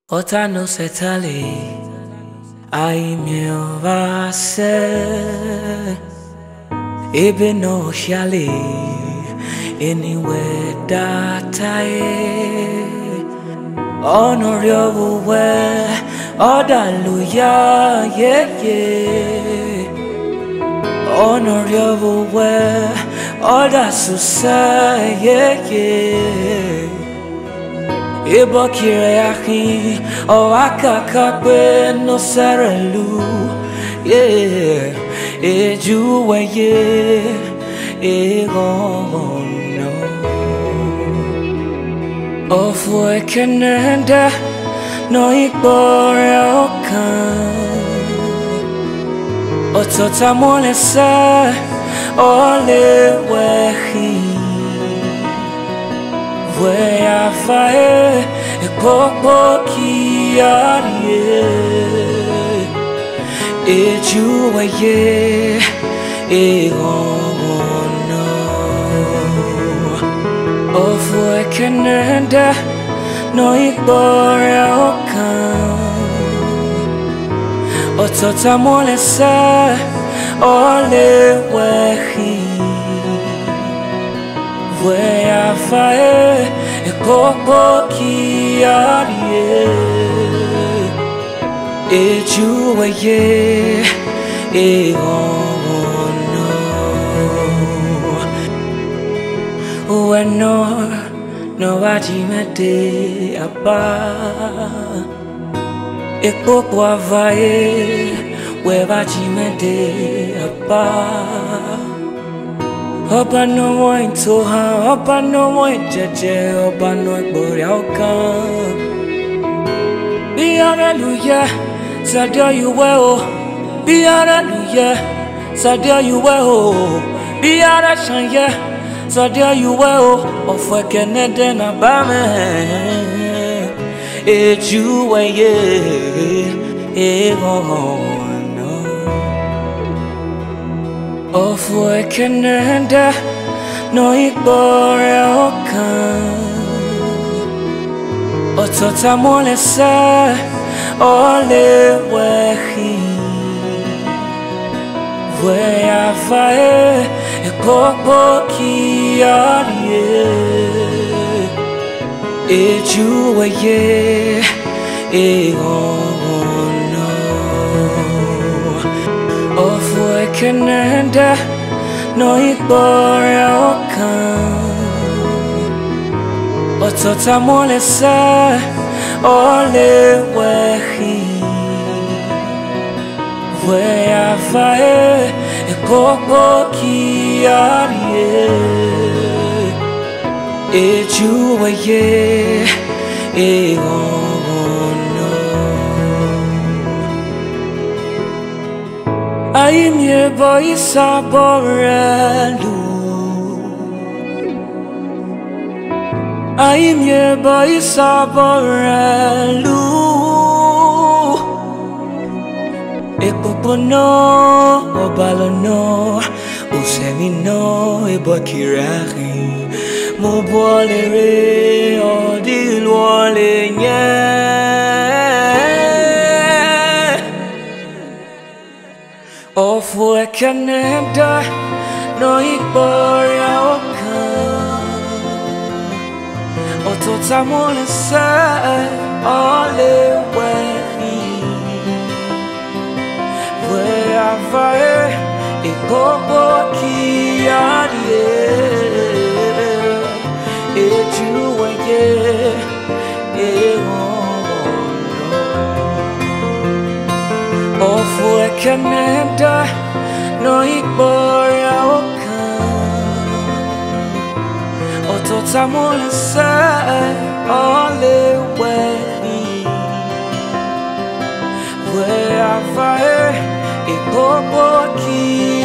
Ota no setali, ai mio vase, ebe no shali, anywhere datae, honor your way, hallelujah, yeah. Honor your way, all that success, yeah. B.O.G o akakape no serelu, yeah. Ejuwe no. OFUEKENENDE no igbore okan. Otota molese ole wehi. Where I fire a popo kiarie, you no. OFUEKENENDE no igbore okan. Otota molese ole wehi. Where I fire a popo kiarie, you no. No vajimete apa. E popo avae, we vajimete apa. Oba no one to her, oba no one jeje, oba no boreoka. Be hallelujah, sadia you well. Be hallelujah, sadia you well. Be hallelujah, sadia you well. OFUEKENENDE na bame, OFUEKENENDE no igbore okan. Otota molese ole wehi. Where I fire a popo kiarie, you no. OFUEKENENDE no igbore okan. Otota molese ole wehi. Where I fire a popo kiarie, you no. I'm your boy Saborelu. I'm your boy Saborelu. Ekopono obalono usemino ebokirari mo bolere odilwole nye. OFUEKENENDE no igbore okan. Otota molese ole wehi. Where I fire a popo kiarie, OFUEKENENDE no igbore okan. Otota molese ole wehi. Where I fire a popo kiarie.